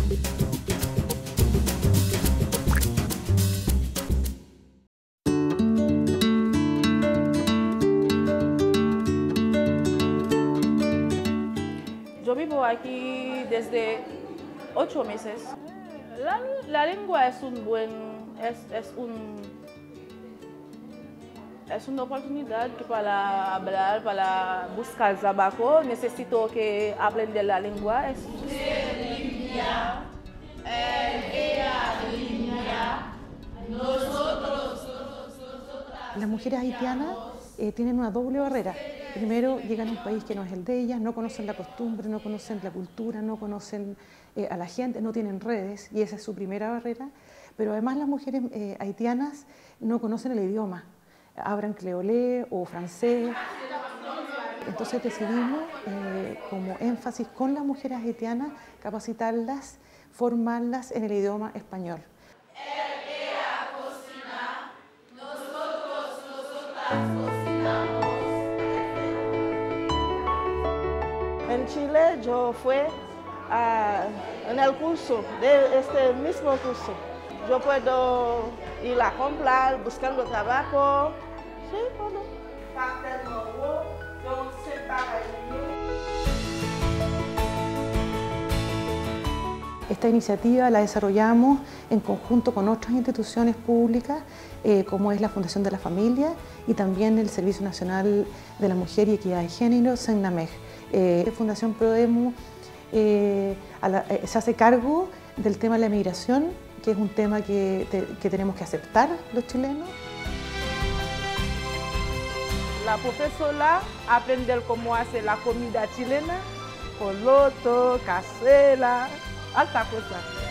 Yo vivo aquí desde 8 meses. La lengua es una oportunidad para hablar, para buscar trabajo. Necesito que aprender la lengua. Las mujeres haitianas tienen una doble barrera. Primero, llegan a un país que no es el de ellas, no conocen la costumbre, no conocen la cultura, no conocen a la gente, no tienen redes, y esa es su primera barrera. Pero además las mujeres haitianas no conocen el idioma, hablan creolé o francés. Entonces decidimos, como énfasis con las mujeres haitianas, capacitarlas, formarlas en el idioma español. En Chile yo fui en el curso, de este mismo curso. Yo puedo ir a comprar, buscando trabajo. Sí, puedo. Esta iniciativa la desarrollamos en conjunto con otras instituciones públicas, como es la Fundación de la Familia y también el Servicio Nacional de la Mujer y Equidad de Género, SENNAMEG. Fundación Prodemu se hace cargo del tema de la migración, que es un tema que tenemos que aceptar los chilenos. La profesora aprender cómo hacer la comida chilena, poloto, cazuela, alta cosa.